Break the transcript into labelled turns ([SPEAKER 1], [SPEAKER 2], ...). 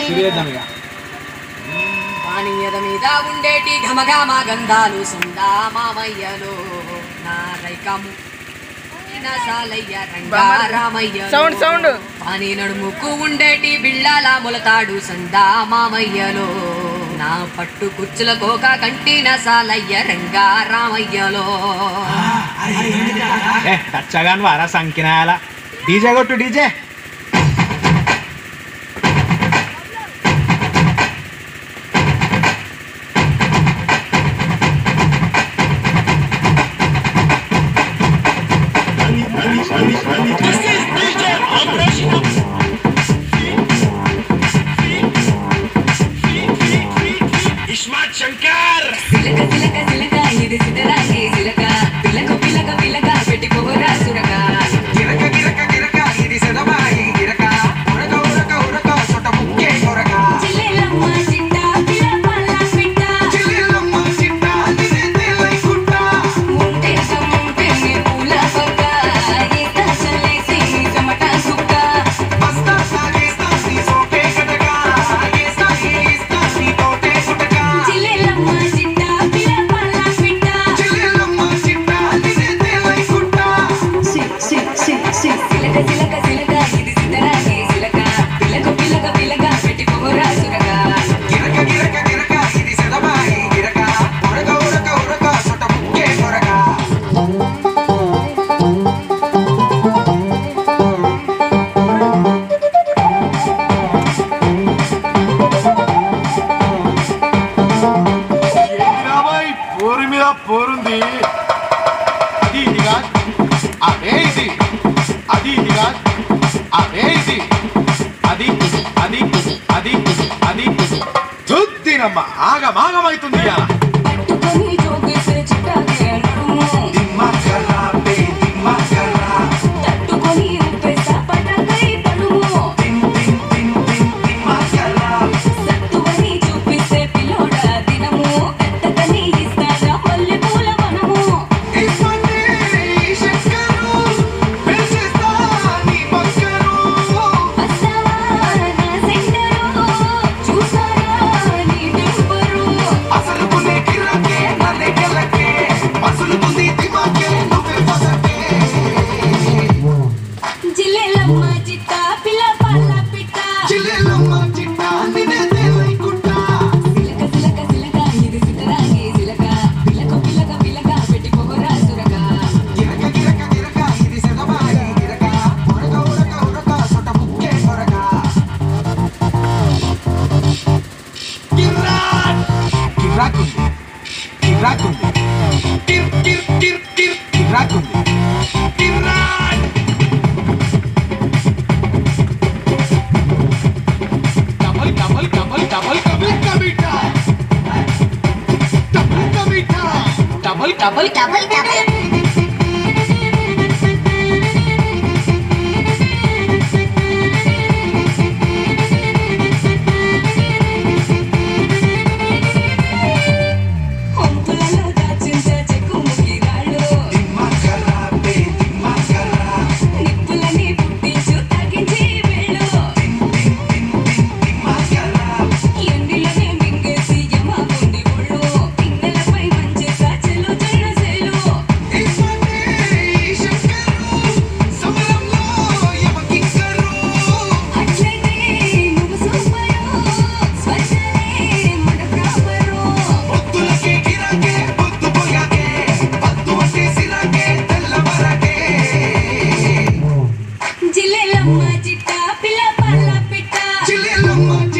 [SPEAKER 1] పానీయద మీద ఉండేటి ఘమఘమ గంధాలు సుందా మామయ్యలో నా రైకము సౌండ్ పానీ నడుముకు ఉండేటి బిళ్ళాల మొలతాడు సందా మామయ్యలో నా పట్టు కుచ్చుల కోక కంటిన సాలయ్య రంగా రామయ్యలో
[SPEAKER 2] టచ్చగాను వారా సంకినాయాల డీజే కొట్టు డీజే
[SPEAKER 1] శంకర్ సిలక సిలక సిలక ఇది సిద్ధరాగే సిలక పిలక పిలక పిలక పెట్టిపోరా సురక గిరక గిరక గిరక ఇది సెదబాయి గిరక ఉరక ఉరక ఉరక సొట ముక్కే కొరక చిల్లెలమ్మ చిట్ట పిల్ల పల్ల పిట్ట చిల్లెలమ్మ చిట్ట దినే లై కుట్ట ముంటే సమ్ముంటే నీ పూల పక్క ఏత చలేసి జమట సుక్క బస్తా సాగేస్తా నీ సోకే కటక ఏస్తా ఏస్తా నీ తోటే కుటక చిల్లెలమ్మ చిట్ట పిల్ల పల్ల పిట్ట చిల్లెలమ్మ చిట్ట దినే లై కుట్ట సిలక సిలక సిలక ఇది సిద్ధరాగే సిలక పిలక పిలక పిలక పెట్టిపోరా సురక గిరక గిరక గిరక ఇది సెదబాయి గిరక ఉరక ఉరక ఉరక సొట ముక్కే కొరక
[SPEAKER 2] పోరు మీద పోరుంది అది ఇది కాదు అదే ఇది అది ఇది కాదు అదే ఇది అది అది అది అది చూద్దినమ్మ ఆగమాగమైతుంది ఇలా
[SPEAKER 1] పట్టుకొని జోగేసే చిట్టాకే నడుము దిమ్మకరా బే దిమ్మకరా తట్టుకొని ఊపేసా పటకై తడుము దిమ్ దిమ్ దిమ్ దిమ్ దిమ్మకరా సత్తువని చూపిసే పిల్లోడా దినము ఎత్తకని ఇస్తారా మల్లె పూల వనము ఇస్మంటే శంకరు పెంచేస్తా నీ బంగారు వస్తావా నా సెంటరు చూసారా నీ టెంపరు అసలు పునే గిరకే నన్నే గెలకే అసలు పుని దిమాకే నువ్వే పసకే జిల్లెలమ్మ చిట్ట పిల్ల పల్ల పిట్ట జిల్లెలమ్మ చిట్ట నిన్నే తేలై కుట్ట సిలక సిలక సిలక ఇది సిద్ధరాగే సిలక పిలక పిలక పిలక పెట్టిపోరా సురక గిరక గిరక గిరక ఇది సెదబాయి గిరక ఉరక ఉరక ఉరక సొట ముక్కే కొరక గిర్రాట్ గిర్రాకుంది గిర్రాకుంది గిర్ గిర్ గిర్ గిర్ గిర్రాకుంది గిర్రాట్ double double double double double కమిటా డబల్ కమిటా డబల్ డబల్ డబల్ డబల్ హొంపులలో దాచించే చెక్కు ముగిరాళ్ళు దిమ్మకరా బే దిమ్మకరా నిప్పులని పుట్టించు తగ్గించి వెళ్ళు దిమ్మకరా ఎండిలోనే మింగేసి యమ గుండి ఒళ్ళు పిన్నెలపై మంచేసా చెలు జొన్న సేలు ఇస్మంటే శంకరు సమరంలో యమ కింకరు అట్లయితే నువ్వు సూపరు స్వర్గలే మన ప్రాపరు పొత్తులకే గిరాకే పొత్తు పోయాకే పత్తు అంటే సిరాకే తెల్లవరకే జిల్లెలమ్మ చిట్ట పిల్ల పల్ల పిట్ట జిల్లెలమ్మ